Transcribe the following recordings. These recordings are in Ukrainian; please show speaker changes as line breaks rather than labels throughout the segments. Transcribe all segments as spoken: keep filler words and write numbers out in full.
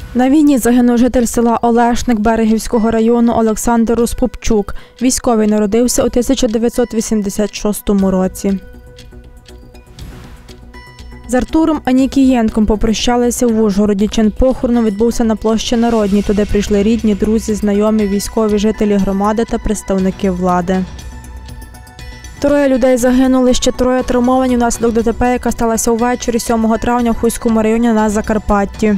На війні загинув житель села Олешник Берегівського району Олександр Розпопчук. Військовий народився у тисяча дев'ятсот вісімдесят шостому році. З Артуром Анікієнком попрощалися в Ужгороді. Чин похорону відбувся на площі Народній. Туди прийшли рідні, друзі, знайомі, військові, жителі громади та представники влади. Троє людей загинули, ще троє травмовані внаслідок ДТП, яка сталася увечері сьомого травня в Хуському районі на Закарпатті.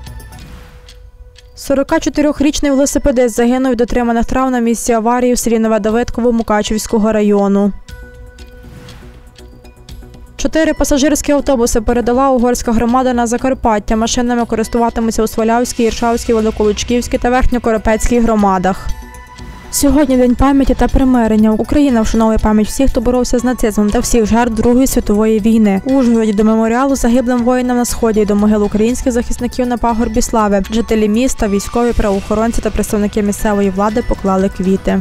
сорокачотирирічний велосипедист загинув від отриманих травм на місці аварії в селі Нове Давидково Мукачівського району. Чотири пасажирські автобуси передала угорська громада на Закарпаття. Машинами користуватимуться у Свалявській, Іршавській, Великолучківській та Верхньокоропецькій громадах. Сьогодні День пам'яті та примирення. Україна вшановує пам'ять всіх, хто боровся з нацизмом та всіх жертв Другої світової війни. У Ужгороді до меморіалу загиблим воїнам на Сході і до могил українських захисників на пагорбі Слави. Жителі міста, військові, правоохоронці та представники місцевої влади поклали квіти.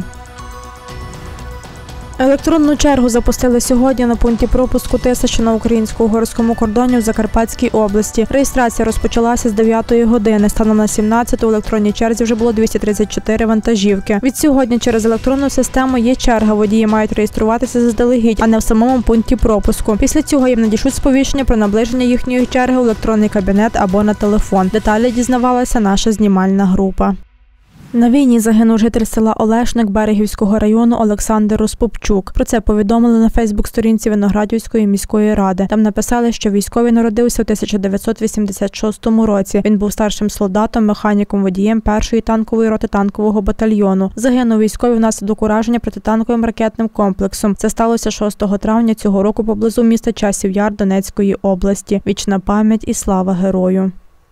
Електронну чергу запустили сьогодні на пункті пропуску Тиса, що на українсько-угорському кордоні в Закарпатській області. Реєстрація розпочалася з дев'ятої години. Станом на сімнадцяту в електронній черзі вже було двісті тридцять чотири вантажівки. Від сьогодні через електронну систему є черга. Водії мають реєструватися заздалегідь, а не в самому пункті пропуску. Після цього їм надішлють сповіщення про наближення їхньої черги в електронний кабінет або на телефон. Деталі дізнавалася наша знімальна група. На війні загинув житель села Олешник Берегівського району Олександр Розпопчук. Про це повідомили на фейсбук-сторінці Виноградівської міської ради. Там написали, що військовий народився у тисяча дев'ятсот вісімдесят шостому році. Він був старшим солдатом, механіком-водієм першої танкової роти танкового батальйону. Загинув військовий внаслідок ураження протитанковим ракетним комплексом. Це сталося шостого травня цього року поблизу міста Часів Яр Донецької області. Вічна пам'ять і слава герою.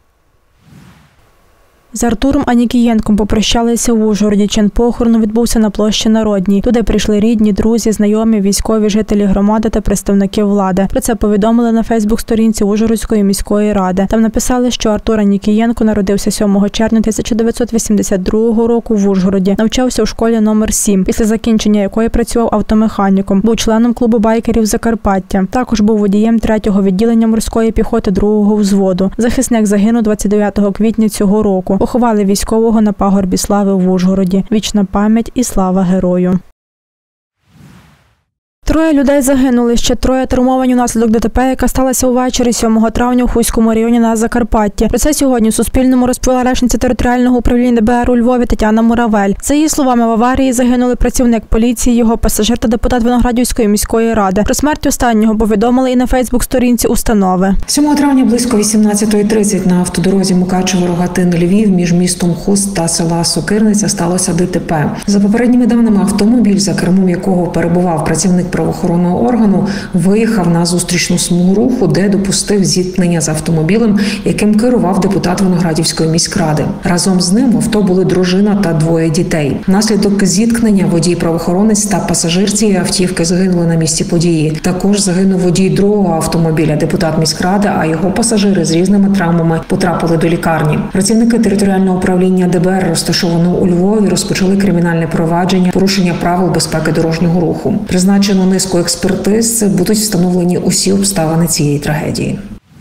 З Артуром Анікієнком попрощалися в Ужгороді. Чин похорону відбувся на площі Народній. Туди прийшли рідні, друзі, знайомі, військові, жителі громади та представники влади. Про це повідомили на фейсбук-сторінці Ужгородської міської ради. Там написали, що Артур Анікієнко народився сьомого червня тисяча дев'ятсот вісімдесят другого року в Ужгороді. Навчався у школі номер сім, після закінчення якої працював автомеханіком. Був членом клубу байкерів Закарпаття. Також був водієм третього відділення морської піхоти другого взводу. Захисник загинув двадцять дев'ятого квітня цього року. Поховали військового на пагорбі Слави в Ужгороді. Вічна пам'ять і слава герою. Троє людей загинули, ще троє травмовані внаслідок ДТП, яка сталася увечері сьомого травня у Хуському районі на Закарпатті. Про це сьогодні Суспільному розповіла речниця територіального управління ДБР у Львові Тетяна Муравель. За її словами, в аварії загинули працівник поліції, його пасажир та депутат Виноградівської міської ради. Про смерть останнього повідомили і на фейсбук-сторінці установи.
сьомого травня близько вісімнадцятої тридцять на автодорозі Мукачево-Рогатин-Львів між містом Хуст та села Сокирниця сталося ДТП. За попередніми даними, автомобіль, за кермом якого перебував працівник правоохоронного органу, виїхав на зустрічну смугу руху, де допустив зіткнення з автомобілем, яким керував депутат Виноградівської міськради. Разом з ним в авто були дружина та двоє дітей. Внаслідок зіткнення водій-правоохоронець та пасажир цієї автівки загинули на місці події. Також загинув водій другого автомобіля, депутат міськради, а його пасажири з різними травмами потрапили до лікарні. Працівники територіального управління ДБР, розташованого у Львові, розпочали кримінальне провадження порушення правил безпеки дорожнього руху. Призначено низку експертиз, будуть встановлені усі обставини цієї трагедії.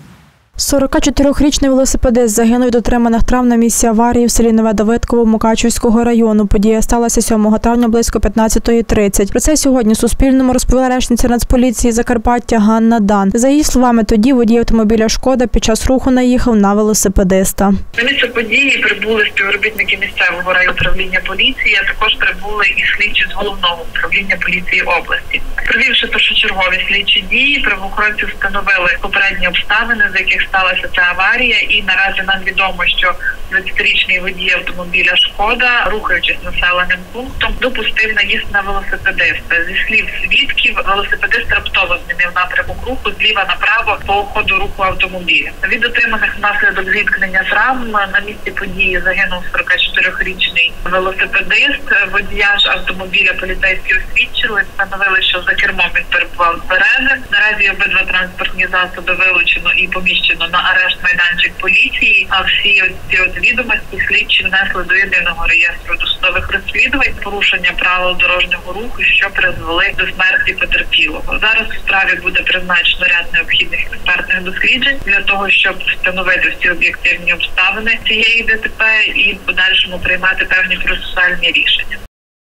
сорокачотирирічний велосипедист загинув від отриманих травм на місці аварії в селі Нове Давидково Мукачівського району. Подія сталася сьомого травня близько п'ятнадцятої тридцять. Про це сьогодні Суспільному розповіла речниця Нацполіції Закарпаття Ганна Дан. За її словами, тоді водій автомобіля «Шкода» під час руху наїхав на велосипедиста.
На місце події прибули співробітники місцевого райуправління поліції, а також прибули і слідчі з головного управління поліції області. Провівши першочергові слідчі дії, правоохоронці встановили попередні обставини, за яких сталася ця аварія, і наразі нам відомо, що двадцятирічний водій автомобіля «Шкода», рухаючись населеним пунктом, допустив наїзд на велосипедиста. Зі слів свідків, велосипедист раптово змінив напрямок руху зліва направо по ходу руху автомобіля. Від отриманих внаслідок зіткнення травм на місці події загинув сорокачотирирічний велосипедист. Водія ж автомобіля поліцейські освідчили, встановили, що за кермом він перебував тверезим. Наразі обидва транспортні засоби вилучено і поміщено на арешт майданчик поліції, а всі ці от відомості слідчі внесли до єдиного реєстру досудових розслідувань, порушення правил дорожнього руху, що призвели до смерті потерпілого. Зараз в справі буде призначено ряд необхідних експертних досліджень для того, щоб встановити всі об'єктивні обставини цієї ДТП і в подальшому приймати певні процесуальні рішення.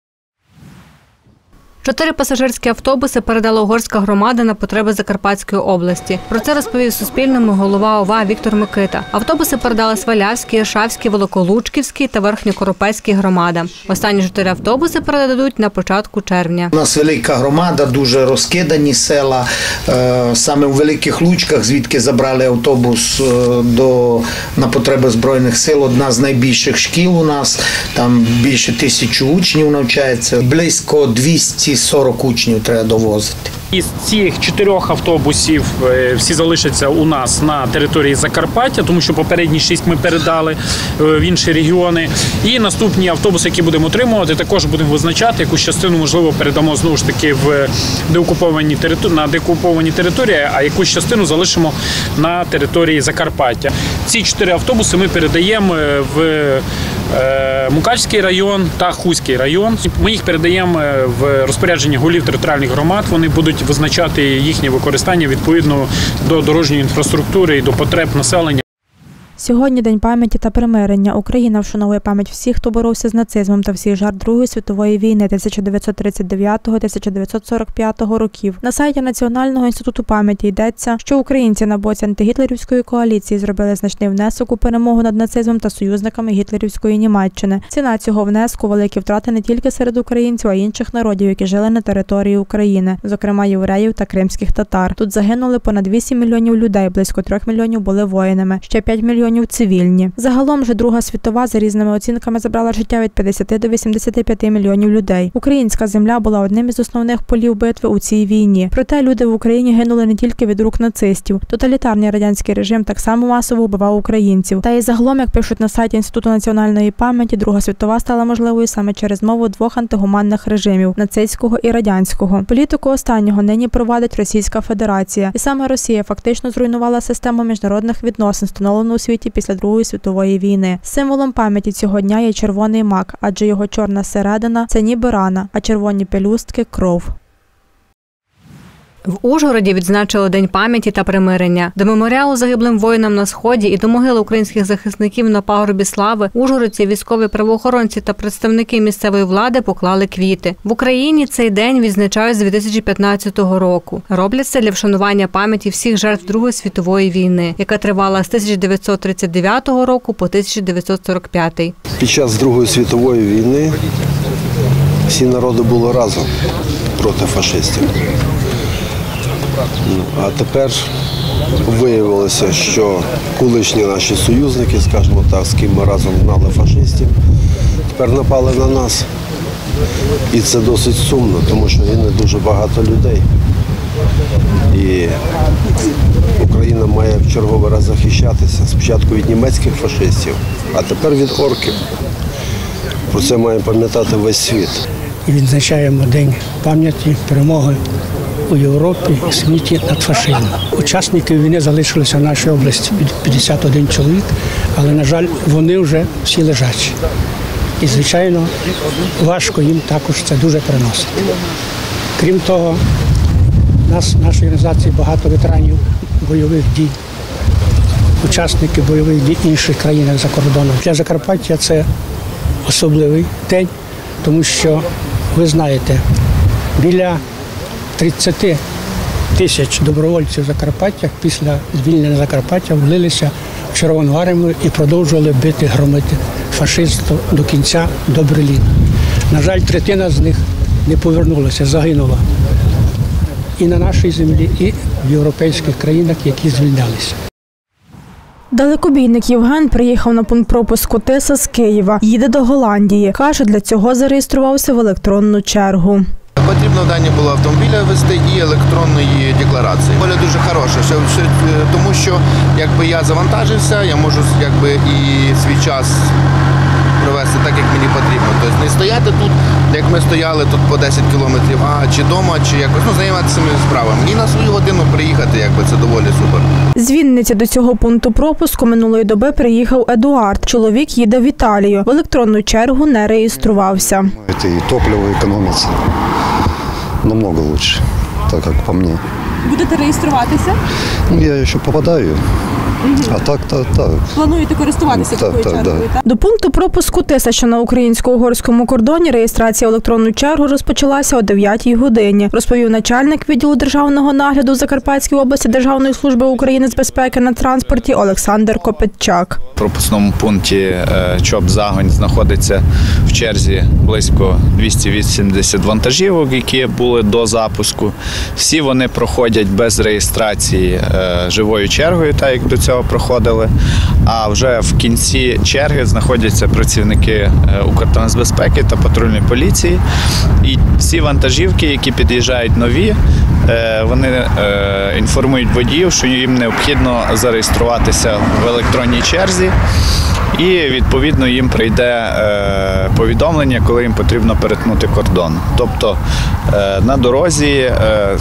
Чотири пасажирські автобуси передала угорська громада на потреби Закарпатської області. Про це розповів Суспільному голова ОВА Віктор Микита. Автобуси передали Свалявській, Іршавській, Великолучківській та Верхньокоропецькій громадам. Останні чотири автобуси передадуть на початку червня.
У нас велика громада, дуже розкидані села. Саме у Великих Лучках, звідки забрали автобус до, на потреби Збройних сил, одна з найбільших шкіл у нас. Там більше тисячі учнів навчається. Близько двісті сорок учнів треба довозити.
Із цих чотирьох автобусів всі залишаться у нас на території Закарпаття, тому що попередні шість ми передали в інші регіони. І наступні автобуси, які будемо отримувати, також будемо визначати, якусь частину, можливо, передамо знову ж таки в деокуповані території, на деокуповані території, а якусь частину залишимо на території Закарпаття. Ці чотири автобуси ми передаємо в Мукачський район та Хуський район. Ми їх передаємо в розпорядження голів територіальних громад. Вони будуть визначати їхнє використання відповідно до дорожньої інфраструктури і до потреб населення.
Сьогодні День пам'яті та примирення. Україна вшановує пам'ять всіх, хто боровся з нацизмом та всіх жертв Другої світової війни тисяча дев'ятсот тридцять дев'ятого - тисяча дев'ятсот сорок п'ятого років. На сайті Національного інституту пам'яті йдеться, що українці на боці антигітлерівської коаліції зробили значний внесок у перемогу над нацизмом та союзниками гітлерівської Німеччини. Ціна цього внеску – великі втрати не тільки серед українців, а й інших народів, які жили на території України, зокрема євреїв та кримських татар. Тут загинули понад вісім мільйонів людей, близько трьох мільйонів були воїнами, ще п'ять мільйонів цивільні. Загалом же Друга світова за різними оцінками забрала життя від п'ятдесяти до вісімдесяти п'яти мільйонів людей. Українська земля була одним із основних полів битви у цій війні. Проте люди в Україні гинули не тільки від рук нацистів. Тоталітарний радянський режим так само масово вбивав українців. Та і загалом, як пишуть на сайті Інституту національної пам'яті, Друга світова стала можливою саме через мову двох антигуманних режимів – нацистського і радянського. Політику останнього нині провадить Російська Федерація. І саме Росія фактично зруйнувала систему міжнародних відносин, встановлену у світі після Другої світової війни. Символом пам'яті цього дня є червоний мак, адже його чорна середина – це ніби рана, а червоні пелюстки – кров.
В Ужгороді відзначили День пам'яті та примирення. До меморіалу загиблим воїнам на Сході і до могили українських захисників на пагорбі слави ужгородці, військові правоохоронці та представники місцевої влади поклали квіти. В Україні цей день відзначають з дві тисячі п'ятнадцятого року. Роблять це для вшанування пам'яті всіх жертв Другої світової війни, яка тривала з тисяча дев'ятсот тридцять дев'ятого року по тисяча дев'ятсот сорок п'ятий.
Під час Другої світової війни всі народи були разом проти фашистів. А тепер виявилося, що колишні наші союзники, скажімо так, з ким ми разом гнали фашистів, тепер напали на нас. І це досить сумно, тому що гине дуже багато людей. І Україна має в черговий раз захищатися спочатку від німецьких фашистів, а тепер від орків. Про це має пам'ятати весь світ.
Відзначаємо День пам'яті, перемоги у Європі і світі над фашизмом. Учасників війни залишилося в нашій області п'ятдесят один чоловік, але, на жаль, вони вже всі лежачі. І, звичайно, важко їм також це дуже переносити. Крім того, у нас в нашій організації багато ветеранів бойових дій, учасники бойових дій інших країн за кордоном. Для Закарпаття це особливий день, тому що, ви знаєте, біля тридцять тисяч добровольців Закарпаття після звільнення Закарпаття влилися в Червону армію і продовжували бити, громити фашистів до кінця, до Берліна. На жаль, третина з них не повернулася, загинула і на нашій землі, і в європейських країнах, які звільнялися.
Далекобійник Євген приїхав на пункт пропуску Тиса з Києва. Їде до Голландії. Каже, для цього зареєструвався в електронну чергу.
Потрібно дані було автомобіля ввести і електронної декларації. Воля дуже хороша, тому що якби я завантажився, я можу якби і свій час провести так, як мені потрібно. Тобто не стояти тут, як ми стояли тут по десять кілометрів, а чи вдома, чи якось ну, займатися своїми справами. І на свою годину приїхати, якби це доволі супер.
З Вінниці до цього пункту пропуску минулої доби приїхав Едуард. Чоловік їде в Італію. В електронну чергу не реєструвався.
Це і топливо економиться намного лучше, так як по мені.
Будете реєструватися?
Ну, я ще попадаю. А так, так, так.
Плануєте користуватися
так,
такою
так,
чергою?
так.
До пункту пропуску Тиса, що на українсько-угорському кордоні, реєстрація в електронну чергу розпочалася о дев'ятій годині, розповів начальник відділу державного нагляду Закарпатській області Державної служби України з безпеки на транспорті Олександр Копитчак.
В пропускному пункті ЧОП-Загонь знаходиться в черзі близько двісті вісімдесят вантажівок, які були до запуску. Всі вони проходять без реєстрації живою чергою, так як до цього проходили. А вже в кінці черги знаходяться працівники Укртрансбезпеки та патрульної поліції. І всі вантажівки, які під'їжджають нові, вони інформують водіїв, що їм необхідно зареєструватися в електронній черзі. І, відповідно, їм прийде повідомлення, коли їм потрібно перетнути кордон. Тобто на дорозі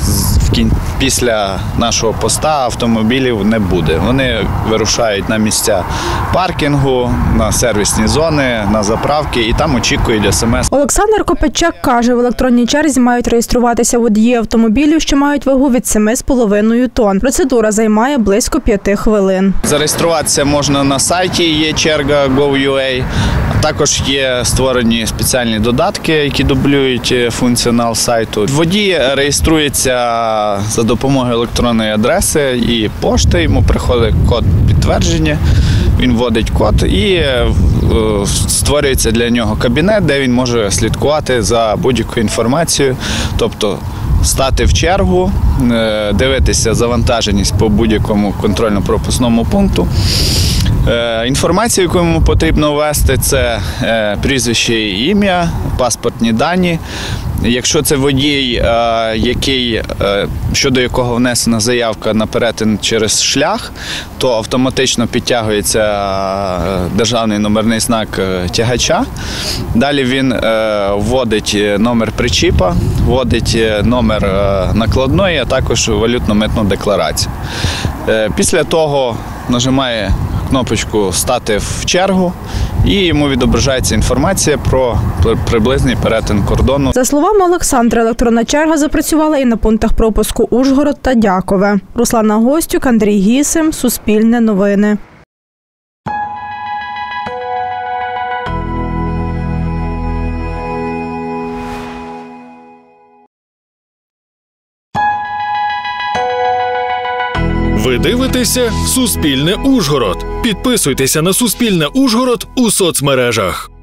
після нашого поста автомобілів не буде. Вони вирушають на місця паркінгу, на сервісні зони, на заправки і там очікують смс.
Олександр Копитчак каже, в електронній черзі мають реєструватися водії автомобілів, що мають вагу від семи з половиною тонн. Процедура займає близько п'яти хвилин.
Зареєструватися можна на сайті, є черга точка гов крапка ю а. Також є створені спеціальні додатки, які дублюють функціонал сайту. Водій реєструється за допомогою електронної адреси і пошти, йому приходить код підтвердження, він вводить код і створюється для нього кабінет, де він може слідкувати за будь-якою інформацією, тобто стати в чергу, дивитися завантаженість по будь-якому контрольно-пропускному пункту. Інформацію, яку йому потрібно ввести, це прізвище і ім'я, паспортні дані. Якщо це водій, який, щодо якого внесена заявка на перетин через шлях, то автоматично підтягується державний номерний знак тягача. Далі він вводить номер причіпа, вводить номер накладної, а також валютно-митну декларацію. Після того нажимає кнопочку «Стати в чергу» і йому відображається інформація про приблизний перетин кордону.
За словами Олександра, електронна черга запрацювала і на пунктах пропуску Ужгород та Дякове. Руслана Гостюк, Андрій Гісим, Суспільне новини.
Ви дивитеся «Суспільне Ужгород». Підписуйтеся на «Суспільне Ужгород» у соцмережах.